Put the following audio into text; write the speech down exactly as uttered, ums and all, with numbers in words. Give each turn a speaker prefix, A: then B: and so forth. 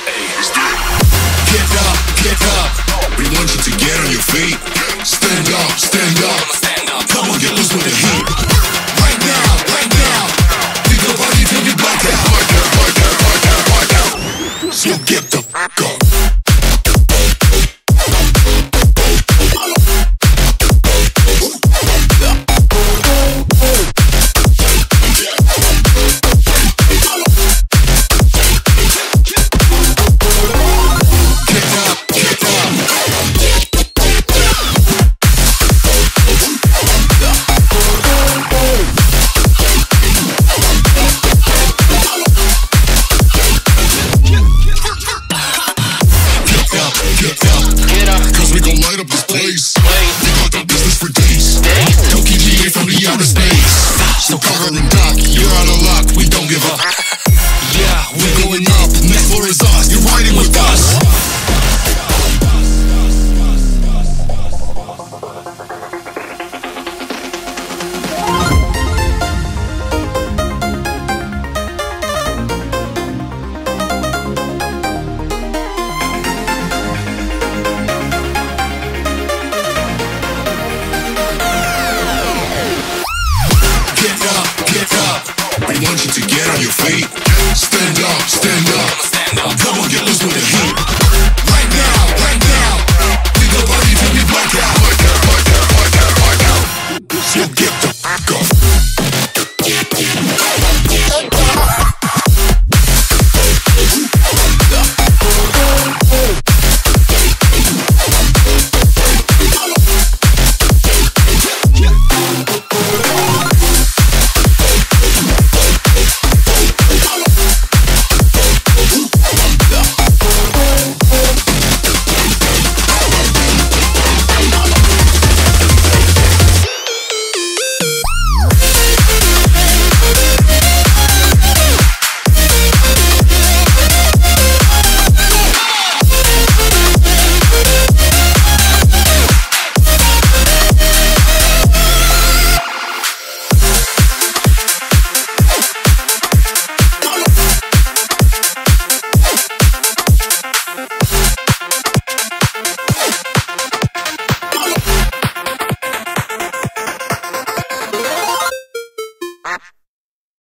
A: Get up, get up. We want you to get on your feet. Stand up, stand up. Come on, get loose with the heat. Right now, right now. We go party till we black out. Black out, black out, black out, black out. So get the fuck up. So cover and duck, you're out of luck, we don't give up. Yeah, we're going up, next floor is up.